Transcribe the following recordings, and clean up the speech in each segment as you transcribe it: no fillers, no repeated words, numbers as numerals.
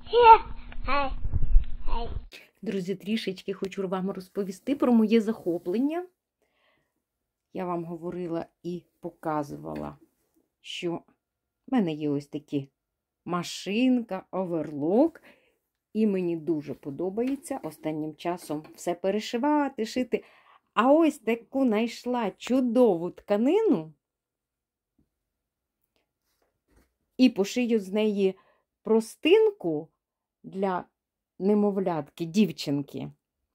Друзі, трішечки хочу вам розповісти про моє захоплення. Я вам говорила і показувала, що в мене є ось такі машинка, оверлок. І мені дуже подобається останнім часом все перешивати, шити. А ось таку знайшла чудову тканину. І пошию з неї простинку для немовлятки, дівчинки.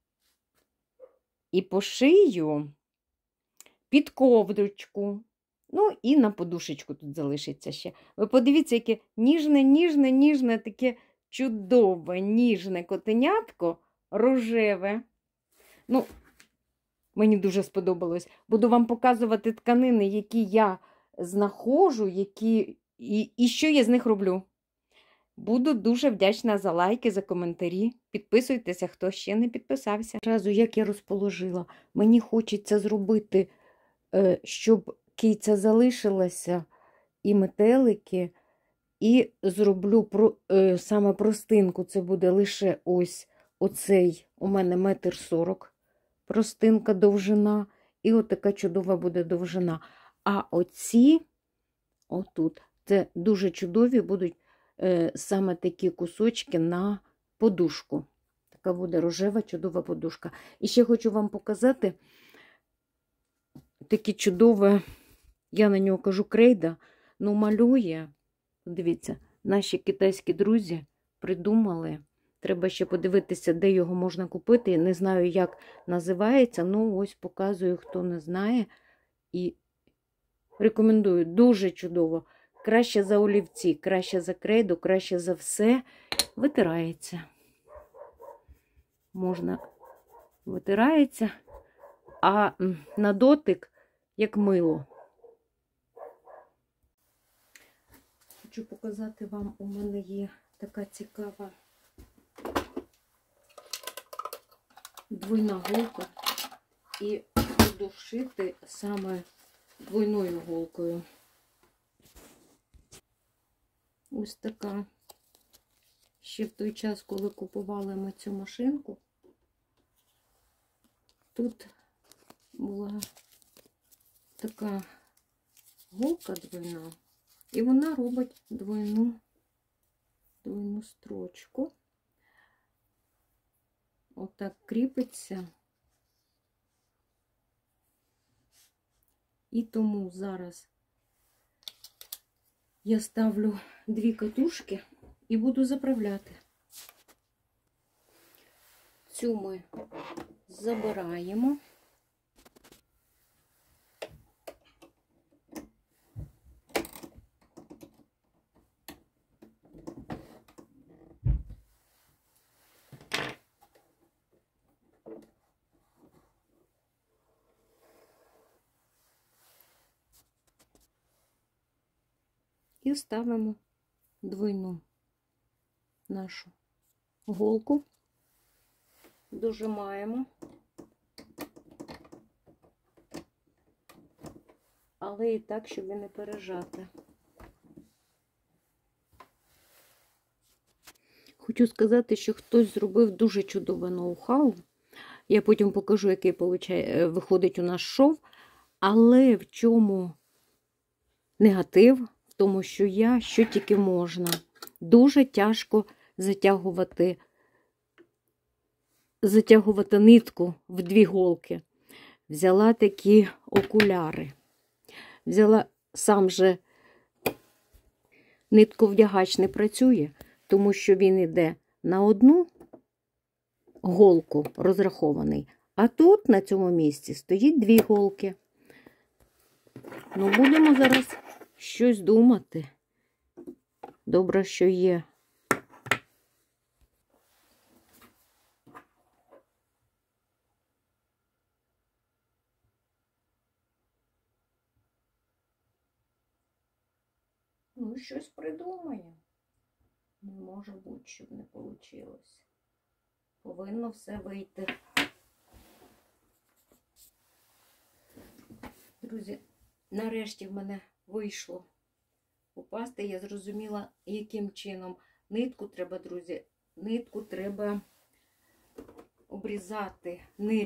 І пошию під ковдрочку. Ну, і на подушечку тут залишиться ще. Ви подивіться, яке ніжне, таке чудове, ніжне котенятко, рожеве. Ну, мені дуже сподобалось. Буду вам показувати тканини, які я знаходжу, і що я з них роблю. Буду дуже вдячна за лайки, за коментарі. Підписуйтеся, хто ще не підписався. Одразу, як я розположила, мені хочеться зробити, щоб киця залишилася і метелики, і зроблю саме простинку. Це буде лише ось оцей, у мене 1,40 м простинка, довжина, і отака чудова буде довжина. А оці, отут, це дуже чудові будуть саме такі кусочки на подушку. Така буде рожева, чудова подушка. І ще хочу вам показати таке чудове, я на нього кажу крейда, ну малює. Дивіться, наші китайські друзі придумали. Треба ще подивитися, де його можна купити. Не знаю, як називається, ну ось показую, хто не знає. І рекомендую, дуже чудово. Краще за олівці, краще за крейду, краще за все. Витирається. Можна, витирається, а на дотик, як мило. Хочу показати вам, у мене є така цікава двойна голка. І буду шити саме двойною голкою. Ось така. Ще в той час, коли купували ми цю машинку, тут була така голка двойна, і вона робить двойну строчку. Отак кріпиться. І тому зараз я ставлю 2 катушки і буду заправляти. Цю ми забираємо. І ставимо двойну нашу голку, дожимаємо, але і так, щоб і не пережати. Хочу сказати, що хтось зробив дуже чудове ноу-хау. Я потім покажу, який виходить у нас шов, але в чому негатив? В тому, що що тільки можна. Дуже тяжко затягувати нитку в 2 голки. Взяла такі окуляри. Взяла, сам же нитковдягач не працює, тому що він йде на одну голку розрахований, а тут на цьому місці стоїть 2 голки. Ну, будемо зараз щось думати. Добре, що є. Ну, щось придумаємо. Не може бути, щоб не вийшло. Повинно все вийти. Друзі, нарешті в мене вийшло попасти. Я зрозуміла, яким чином. Нитку треба, друзі, нитку треба обрізати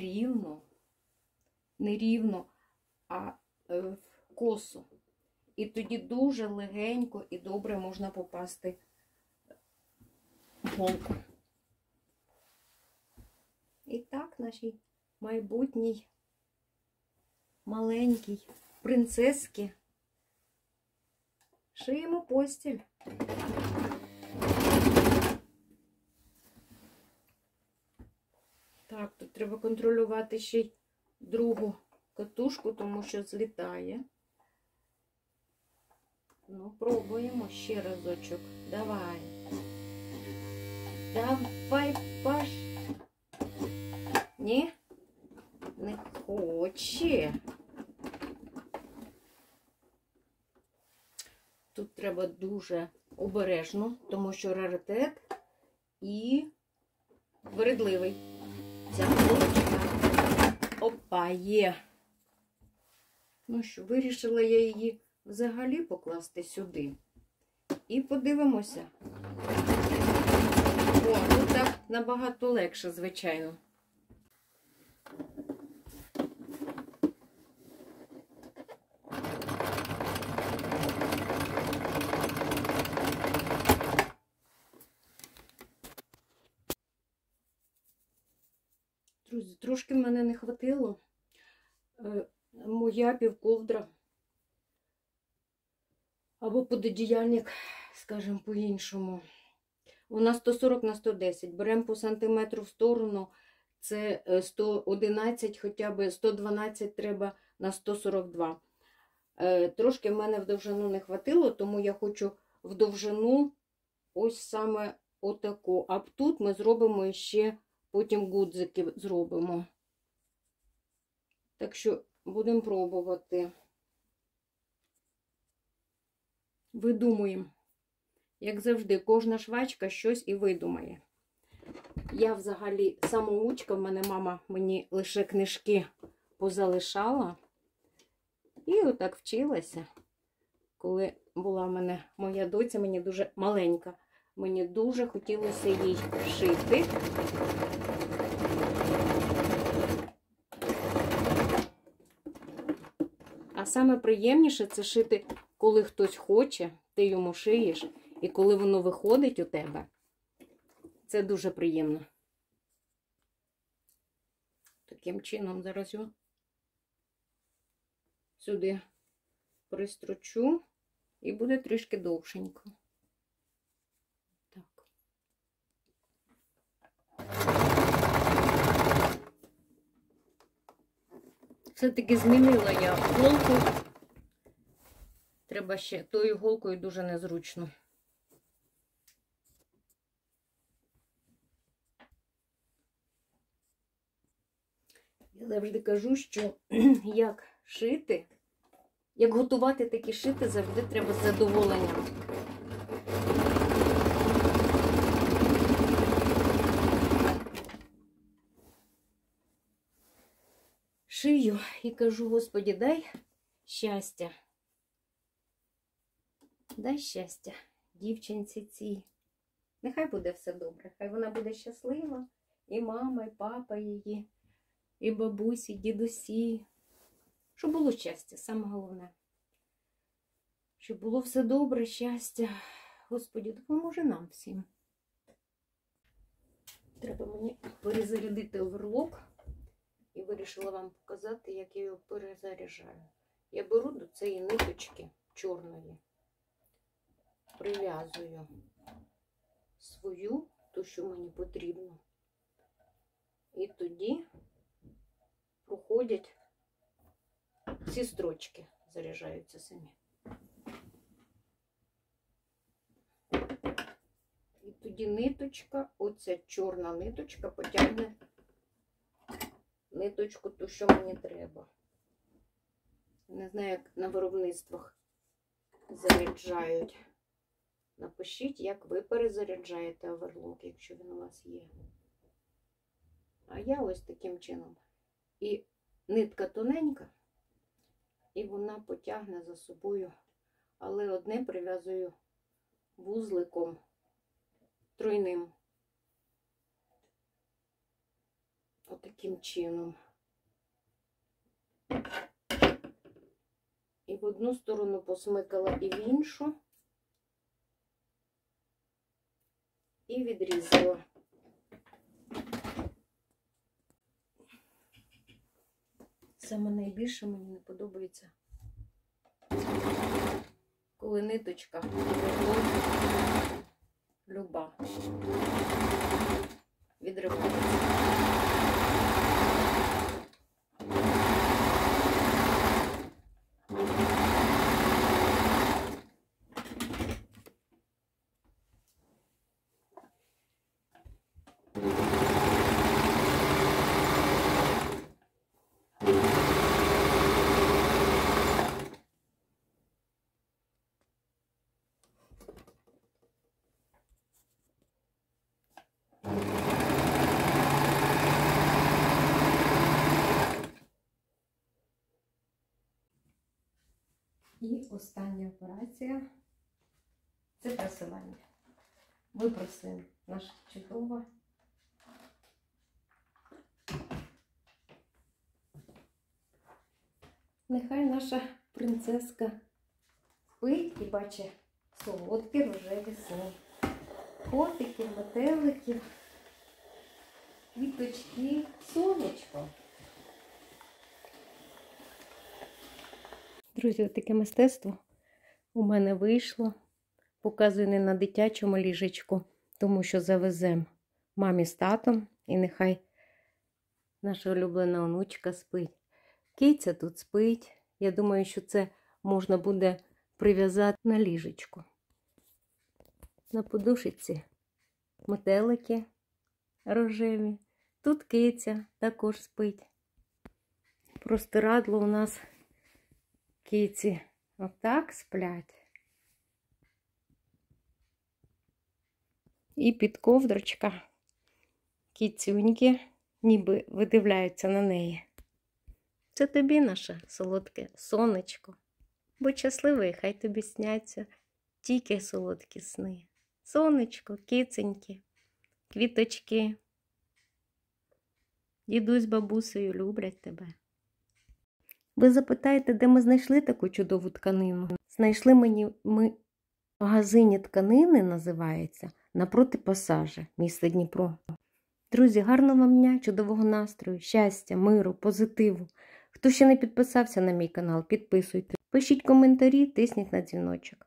не рівно, а косо. І тоді дуже легенько і добре можна попасти в голку. І так нашій майбутній маленькій принцески шиємо постіль. Так, тут треба контролювати ще й другу катушку, тому що злітає. Ну, пробуємо ще разочок. Давай. Давай, Паш. Ні? Не хоче. Тут треба дуже обережно, тому що раритет і вередливий. Ця булочка. Опа, є. Ну що, вирішила я її взагалі покласти сюди. І подивимося. О, ну так набагато легше, звичайно. Друзі, трошки в мене не хватило. Моя півковдра або пододіяльник, скажімо по-іншому. Вона 140 на 110. Беремо по сантиметру в сторону. Це 111, хоча б 112 треба на 142. Трошки в мене в довжину не хватило, тому я хочу в довжину ось саме отаку. А тут ми зробимо ще, потім гудзики зробимо. Так що будемо пробувати. Видумуємо. Як завжди, кожна швачка щось і видумає. Я взагалі самоучка, в мене мама мені лише книжки позалишала. І отак вчилася. Коли була в мене моя доця, мені дуже маленька, мені дуже хотілося їй шити. А саме приємніше це шити, коли хтось хоче, ти йому шиєш, і коли воно виходить у тебе, це дуже приємно. Таким чином зараз його сюди пристрочу і буде трішки довшенько. Так. Все-таки змінила я голку. Треба ще тою голкою дуже незручно. Я завжди кажу, що як шити, як готувати, так і шити завжди треба з задоволенням. Шию і кажу: Господи, дай щастя. Дай щастя дівчинці цій. Нехай буде все добре, хай вона буде щаслива, і мама, і папа її, і бабусі, і дідусі. Щоб було щастя, саме головне. Щоб було все добре, щастя. Господи, допоможи нам всім. Треба мені перезарядити оверлок. І вирішила вам показати, як я його перезаряджаю. Я беру до цієї ниточки чорної, прив'язую свою, ту, що мені потрібно. І тоді проходять ці строчки, заряджаються самі. І тоді ниточка, оця чорна ниточка потягне ниточку, ту, що мені треба. Не знаю, як на виробництвах заряджають. Напишіть, як ви перезаряджаєте оверлок, якщо він у вас є. А я ось таким чином. І нитка тоненька, і вона потягне за собою. Але одне прив'язую вузликом тройним. Отаким чином. І в одну сторону посмикала, і в іншу. І відрізала. Саме найбільше мені не подобається, коли ниточка люба відривається. І остання операція – це просування. Випросуємо наша чудова. Нехай наша принцеска спить і бачить солодкі рожеві сни. Котиків, метеликів, квіточки, сонечко. Друзі, таке мистецтво у мене вийшло. Показую не на дитячому ліжечку, тому що завеземо мамі з татом. І нехай наша улюблена онучка спить. Киця тут спить. Я думаю, що це можна буде прив'язати на ліжечку. На подушці метелики рожеві. Тут киця також спить. Простирадло у нас киці отак сплять. І під ковдрочка кіцюньки ніби видивляються на неї. Це тобі, наше солодке сонечко. Будь щасливий, хай тобі сняться тільки солодкі сни. Сонечко, киценьки, квіточки. Дідусь з бабусею люблять тебе. Ви запитаєте, де ми знайшли таку чудову тканину? Знайшли ми в магазині тканини, називається, напроти пасажа, місто Дніпро. Друзі, гарного вам дня, чудового настрою, щастя, миру, позитиву. Хто ще не підписався на мій канал, підписуйтесь. Пишіть коментарі, тисніть на дзвіночок.